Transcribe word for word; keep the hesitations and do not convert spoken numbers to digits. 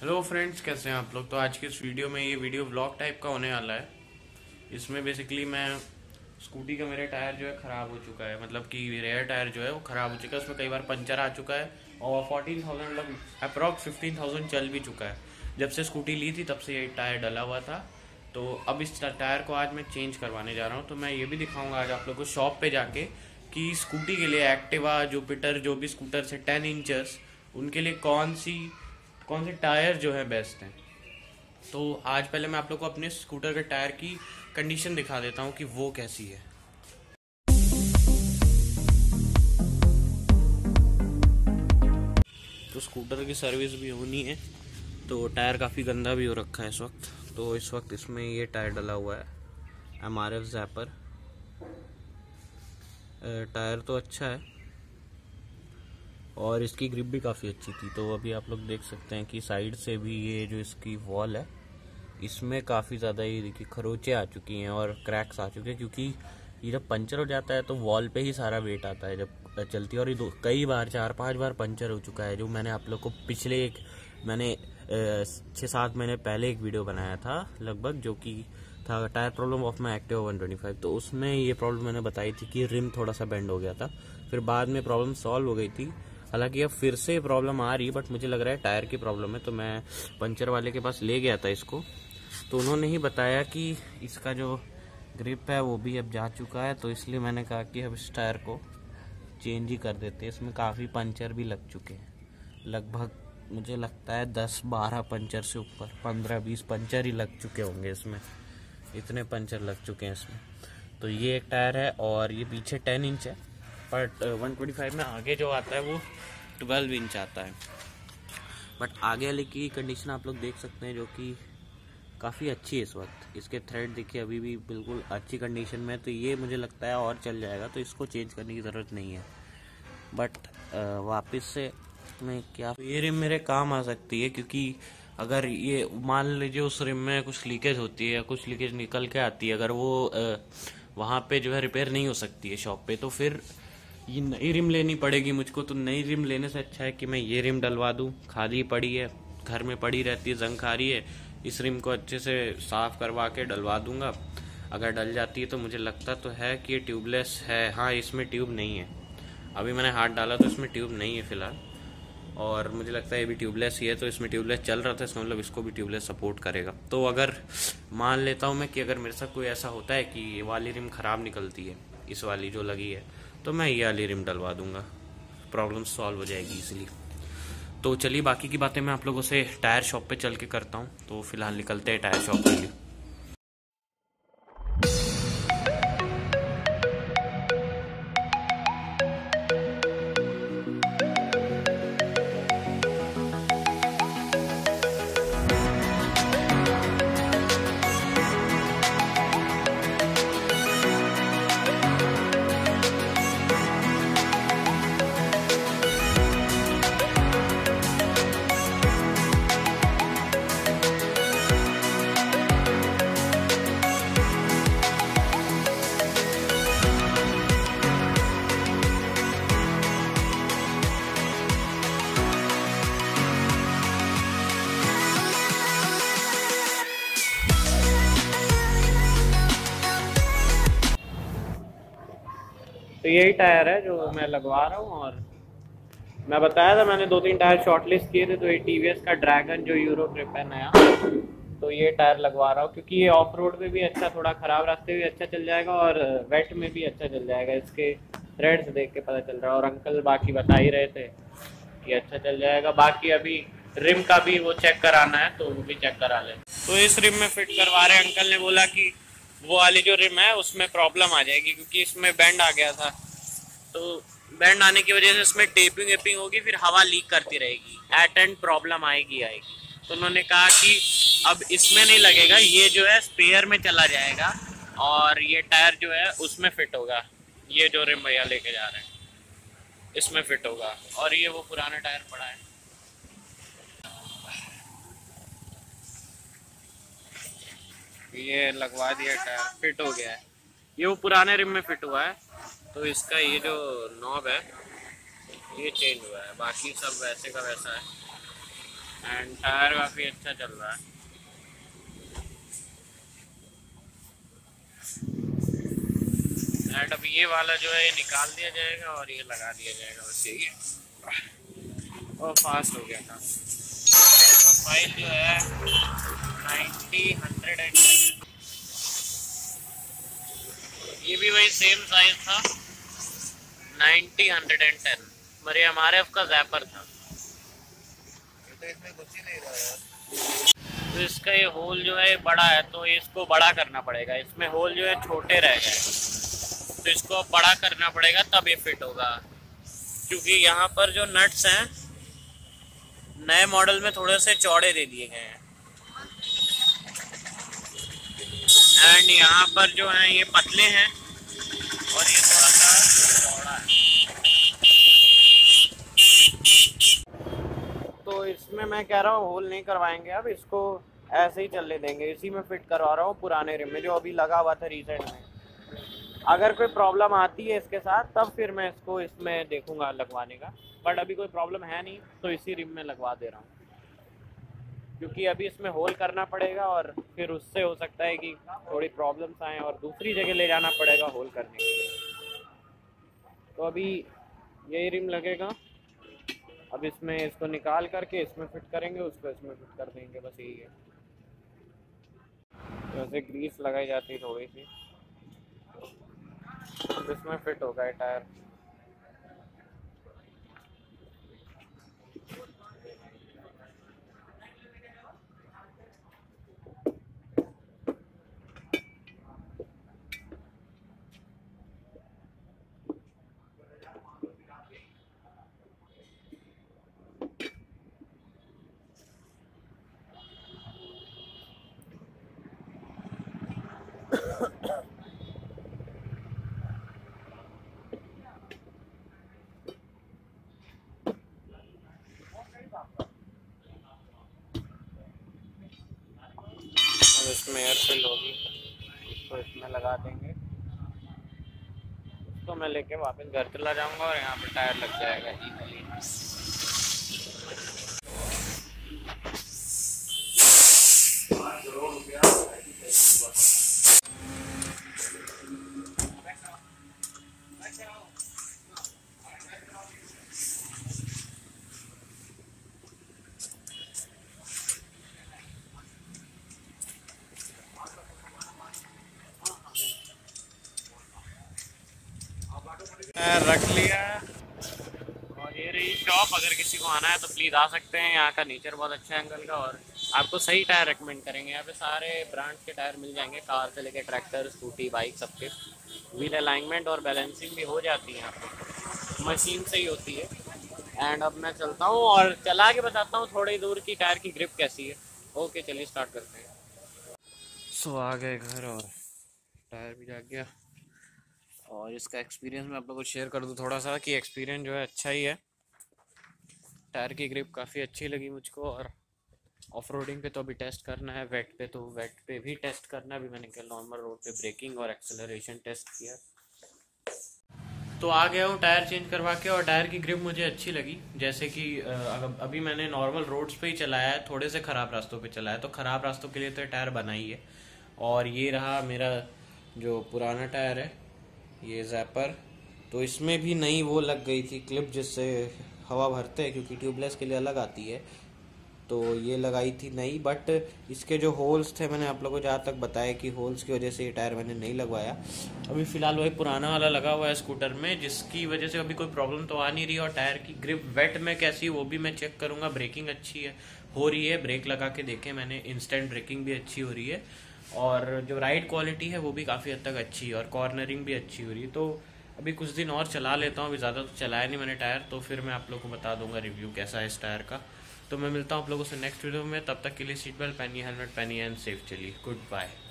Hello friends, कैसे हैं आप लोग। तो आज की इस वीडियो में ये वीडियो व्लॉग टाइप का होने वाला है। इसमें बेसिकली मैं स्कूटी का मेरा टायर जो है ख़राब हो चुका है, मतलब कि रेयर टायर जो है वो ख़राब हो चुका है। उसमें कई बार पंचर आ चुका है और फोर्टीन थाउजेंड मतलब अप्रॉक्स फिफ्टीन थाउजेंड चल भी चुका है। जब से स्कूटी ली थी तब से ये टायर डला हुआ था। तो अब इस टायर को आज मैं चेंज करवाने जा रहा हूँ। तो मैं ये भी दिखाऊंगा आज आप लोग को शॉप पे जाके कि स्कूटी के लिए एक्टिवा, जुपिटर, जो भी स्कूटर से टेन इंचर्स, उनके लिए कौन सी कौन से टायर जो है बेस्ट हैं। तो आज पहले मैं आप लोग को अपने स्कूटर के टायर की कंडीशन दिखा देता हूँ कि वो कैसी है। तो स्कूटर की सर्विस भी होनी है, तो टायर काफ़ी गंदा भी हो रखा है इस वक्त। तो इस वक्त इसमें ये टायर डला हुआ है, एम आर एफ जैपर। टायर तो अच्छा है और इसकी ग्रिप भी काफ़ी अच्छी थी। तो अभी आप लोग देख सकते हैं कि साइड से भी ये जो इसकी वॉल है, इसमें काफ़ी ज़्यादा ये देखिए खरोंचे आ चुकी हैं और क्रैक्स आ चुके हैं, क्योंकि ये जब पंचर हो जाता है तो वॉल पे ही सारा वेट आता है जब चलती है। और ये दो कई बार चार पांच बार पंचर हो चुका है। जो मैंने आप लोग को पिछले एक मैंने छः सात महीने पहले एक वीडियो बनाया था लगभग, जो कि था tyre problem of my Activa one twenty five. तो उसमें ये प्रॉब्लम मैंने बताई थी कि रिम थोड़ा सा बेंड हो गया था। फिर बाद में प्रॉब्लम सॉल्व हो गई थी। हालांकि अब फिर से प्रॉब्लम आ रही है, बट मुझे लग रहा है टायर की प्रॉब्लम है। तो मैं पंचर वाले के पास ले गया था इसको, तो उन्होंने ही बताया कि इसका जो ग्रिप है वो भी अब जा चुका है। तो इसलिए मैंने कहा कि अब इस टायर को चेंज ही कर देते हैं। इसमें काफ़ी पंचर भी लग चुके हैं, लगभग मुझे लगता है दस बारह पंचर से ऊपर, पंद्रह बीस पंचर ही लग चुके होंगे इसमें। इतने पंचर लग चुके हैं इसमें। तो ये एक टायर है और ये पीछे टेन इंच है, बट वन ट्वेंटी फाइव में आगे जो आता है वो ट्वेल्व इंच आता है। बट आगे वाले की कंडीशन आप लोग देख सकते हैं, जो कि काफ़ी अच्छी है इस वक्त। इसके थ्रेड देखिए अभी भी बिल्कुल अच्छी कंडीशन में है। तो ये मुझे लगता है और चल जाएगा, तो इसको चेंज करने की ज़रूरत नहीं है। बट वापस से मैं क्या, तो ये रिम मेरे काम आ सकती है, क्योंकि अगर ये मान लीजिए उस रिम में कुछ लीकेज होती है या कुछ लीकेज निकल के आती है, अगर वो आ, वहाँ पे जो है रिपेयर नहीं हो सकती है शॉप पे, तो फिर ये नई रिम लेनी पड़ेगी मुझको। तो नई रिम लेने से अच्छा है कि मैं ये रिम डलवा दूँ। खाली पड़ी है, घर में पड़ी रहती है, जंग खा रही है। इस रिम को अच्छे से साफ करवा के डलवा दूंगा। अगर डल जाती है तो मुझे लगता तो है कि ये ट्यूबलेस है। हाँ, इसमें ट्यूब नहीं है। अभी मैंने हाथ डाला तो इसमें ट्यूब नहीं है फिलहाल, और मुझे लगता है ये भी ट्यूबलेस ही है। तो इसमें ट्यूबलेस चल रहा था, इसका मतलब इसको भी ट्यूबलेस सपोर्ट करेगा। तो अगर मान लेता हूँ मैं कि अगर मेरे साथ कोई ऐसा होता है कि ये वाली रिम ख़राब निकलती है, इस वाली जो लगी है, तो मैं ये वाली रिम डलवा दूंगा, प्रॉब्लम सॉल्व हो जाएगी इसलिए। तो चलिए बाकी की बातें मैं आप लोगों से टायर शॉप पे चल के करता हूँ। तो फिलहाल निकलते हैं टायर शॉप के लिए। तो यही टायर है जो मैं लगवा रहा हूँ। और मैं बताया था, मैंने दो तीन टायर शॉर्टलिस्ट किए थे। तो ये टीवीएस का ड्रैगन जो यूरो ट्रिप है नया, तो ये टायर लगवा रहा हूँ, क्योंकि ये ऑफ रोड पे भी अच्छा, थोड़ा ख़राब रास्ते भी अच्छा चल जाएगा और वेट में भी अच्छा चल जाएगा। इसके थ्रेड्स देख के पता चल रहा है। और अंकल बाकी बता ही रहे थे कि अच्छा चल जाएगा। बाकी अभी रिम का भी वो चेक कराना है, तो वो भी चेक करा लें। तो इस रिम में फिट करवा रहे हैं। अंकल ने बोला कि वो वाली जो रिम है उसमें प्रॉब्लम आ जाएगी, क्योंकि इसमें बेंड आ गया था। तो बैंड आने की वजह से इसमें टेपिंग वेपिंग होगी, फिर हवा लीक करती रहेगी, एट एंड प्रॉब्लम आएगी आएगी। तो उन्होंने कहा कि अब इसमें नहीं लगेगा, ये जो है स्पेयर में चला जाएगा और ये टायर जो है उसमें फिट होगा। ये जो रिम भैया लेके जा रहे हैं इसमें फिट होगा। और ये वो पुराना टायर पड़ा है, ये लगवा दिया, टायर फिट हो गया है। ये वो पुराने रिम में फिट हुआ है। तो इसका ये जो नॉब है ये चेंज हुआ है, बाकी सब वैसे का वैसा है। एंड टायर काफ़ी अच्छा चल रहा है। एंड अब ये वाला जो है ये निकाल दिया जाएगा और ये लगा दिया जाएगा, बस यही है। और फास्ट हो गया था। फाइल जो है नाइन्टी हंड्रेड एंड ये भी वही सेम साइज था, नाइन्टी हंड्रेड एंड टेन। मेरे हमारे का जैपर था। तो इसमें कुछ ही नहीं रहा है। तो इसका ये होल जो है बड़ा है, तो इसको बड़ा करना पड़ेगा। इसमें होल जो है छोटे रह गए, तो इसको अब बड़ा करना पड़ेगा, तब ये फिट होगा। क्योंकि यहाँ पर जो नट्स हैं नए मॉडल में थोड़े से चौड़े दे दिए गए हैं, एंड यहाँ पर जो है ये पतले हैं और ये थोड़ा सा चौड़ा है। तो इसमें मैं कह रहा हूँ होल नहीं करवाएंगे, अब इसको ऐसे ही चलने देंगे। इसी में फिट करवा रहा हूँ पुराने रिम में जो अभी लगा हुआ था रीसेंट में। अगर कोई प्रॉब्लम आती है इसके साथ तब फिर मैं इसको इसमें देखूंगा लगवाने का, बट अभी कोई प्रॉब्लम है नहीं, तो इसी रिम में लगवा दे रहा हूँ। क्योंकि अभी इसमें होल करना पड़ेगा और फिर उससे हो सकता है कि थोड़ी प्रॉब्लम्स आएँ और दूसरी जगह ले जाना पड़ेगा होल करने के लिए। तो अभी यही रिम लगेगा। अब इसमें इसको निकाल करके इसमें फिट करेंगे, उसको इसमें फिट कर देंगे, बस यही है। वैसे ग्रीस लगाई जाती है थोड़ी सी, अब इसमें फिट होगा टायर। अब इसमें एयर फिल होगी, इसको इसमें लगा देंगे। इसको मैं लेके वापस घर चला जाऊंगा और यहाँ पे टायर लग जाएगा इजीली। रख लिया और ये रही शॉप। अगर किसी को आना है तो प्लीज़ आ सकते हैं। यहाँ का नेचर बहुत अच्छा है अंकल का, और आपको सही टायर रेकमेंड करेंगे। यहाँ पे सारे ब्रांड्स के टायर मिल जाएंगे, कार से लेके ट्रैक्टर, स्कूटी, बाइक, सबके। व्हील अलाइनमेंट और बैलेंसिंग भी हो जाती है यहाँ पे, मशीन से ही होती है। एंड अब मैं चलता हूँ और चला के बताता हूँ थोड़ी दूर की टायर की ग्रिप कैसी है। ओके चलिए स्टार्ट करते हैं। सो so, आ गए घर और टायर भी जाग गया, और इसका एक्सपीरियंस मैं आप लोगों को शेयर कर दूँ थोड़ा सा कि एक्सपीरियंस जो है अच्छा ही है। टायर की ग्रिप काफ़ी अच्छी लगी मुझको, और ऑफ रोडिंग पे तो अभी टेस्ट करना है, वेट पे तो वेट पे भी टेस्ट करना है। अभी मैंने कल नॉर्मल रोड पे ब्रेकिंग और एक्सेलरेशन टेस्ट किया। तो आ गया हूँ टायर चेंज करवा के, और टायर की ग्रिप मुझे अच्छी लगी। जैसे कि अभी मैंने नॉर्मल रोड्स पे ही चलाया है, थोड़े से ख़राब रास्तों पे चलाया है, तो ख़राब रास्तों के लिए तो टायर बना ही है। और ये रहा मेरा जो पुराना टायर है, ये जैपर, तो इसमें भी नई वो लग गई थी क्लिप जिससे हवा भरते हैं, क्योंकि ट्यूबलेस के लिए अलग आती है, तो ये लगाई थी नई। बट इसके जो होल्स थे, मैंने आप लोगों को जहाँ तक बताया कि होल्स की वजह से ये टायर मैंने नहीं लगवाया। अभी फ़िलहाल वही पुराना वाला लगा हुआ है स्कूटर में, जिसकी वजह से अभी कोई प्रॉब्लम तो आ नहीं रही। और टायर की ग्रिप वेट में कैसी वो भी मैं चेक करूँगा। ब्रेकिंग अच्छी है हो रही है, ब्रेक लगा के देखे मैंने, इंस्टेंट ब्रेकिंग भी अच्छी हो रही है, और जो राइड क्वालिटी है वो भी काफ़ी हद तक अच्छी है, और कॉर्नरिंग भी अच्छी हो रही है। तो अभी कुछ दिन और चला लेता हूँ, अभी ज़्यादा तो चलाया नहीं मैंने टायर, तो फिर मैं आप लोगों को बता दूंगा रिव्यू कैसा है इस टायर का। तो मैं मिलता हूँ आप लोगों से नेक्स्ट वीडियो में, तब तक के लिए सीट बेल्ट पहनिए, हेलमेट पहनिए एंड सेफ चलिए। Good bye.